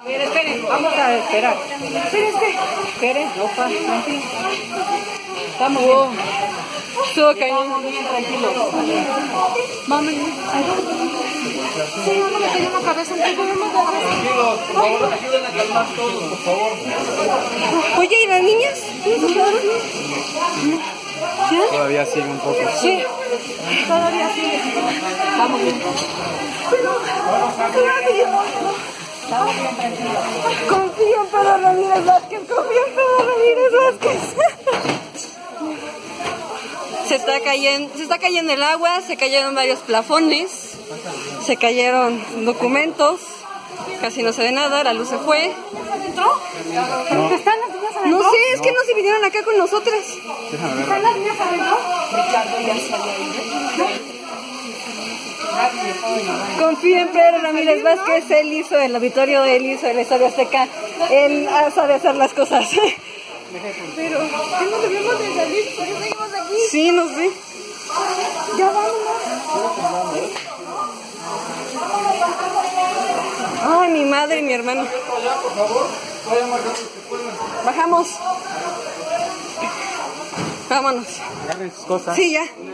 A ver, esperen, vamos a esperar. Esperen, no pasa. Estamos bien. Estuvo cañón. Estamos bien, tranquilos. Mami, sí, no me cayó en la cabeza un poco. Tranquilos, por favor, ayuden a calmar todos, por favor. Oye, ¿y las niñas? Todavía sigue un poco. Sí. Todavía sigue. Estamos bien. Estamos bien, tranquilos. Confío en Pedro Ramírez Vázquez, confío en Pedro Ramírez Vázquez. Se está cayendo el agua, se cayeron varios plafones, se cayeron documentos, casi no se ve nada, la luz se fue. ¿Están las niñas adentro? No sé, es que no se vinieron acá con nosotras. ¿Están las niñas adentro? Ricardo ya se había ido. Confío en Pedro Ramírez Vázquez, él hizo el auditorio, él hizo el Estadio Azteca, él sabe hacer las cosas. Pero, ¿qué nos debemos de salir? ¿Por qué seguimos aquí? Sí, no sé. Ya vámonos. Ay, mi madre y mi hermano. Bajamos. Vámonos. Agarren sus cosas. Sí, ya.